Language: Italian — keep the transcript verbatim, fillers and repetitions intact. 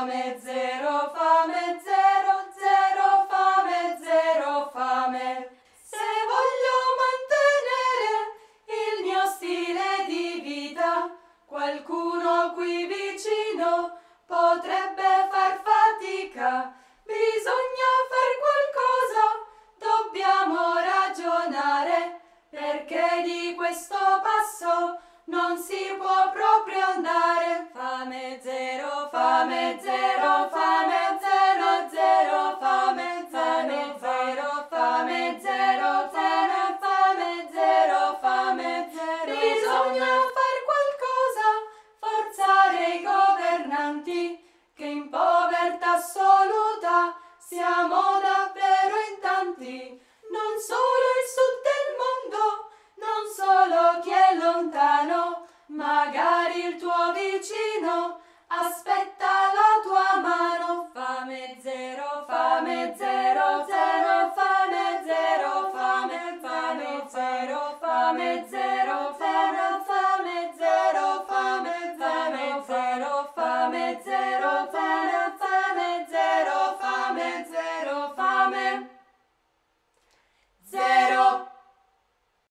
fame, zero fame, zero, zero fame, zero fame. Se voglio mantenere il mio stile di vita, qualcuno qui vicino potrebbe far fatica. Bisogna far qualcosa, dobbiamo ragionare, perché di questo passo non si può proprio andare. Fame zero, fame zero, fame zero, zero fame, fame zero, fame zero, zero fame, zero fame, zero. Bisogna far qualcosa, forzare i governanti, che in povertà assoluta siamo davvero in tanti. Non solo il sud del mondo, non solo chi è lontano, magari